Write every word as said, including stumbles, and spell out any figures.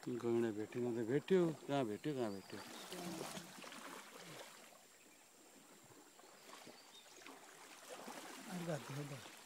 गैँडा भेटिन त भेट्यो, कहाँ भेट्यो कहाँ भेट्यो। अर्को हात